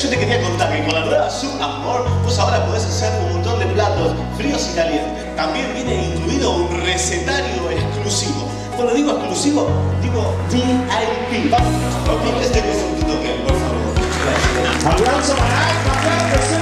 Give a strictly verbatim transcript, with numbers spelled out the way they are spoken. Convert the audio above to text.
yo te quería contar que con la nueva Sub Amor vos ahora podés hacer un montón de platos fríos y calientes. También viene incluido un recetario exclusivo. Cuando digo exclusivo, digo V I P. Vamos, este es un tutorial, por favor. Aplauso para Alfa,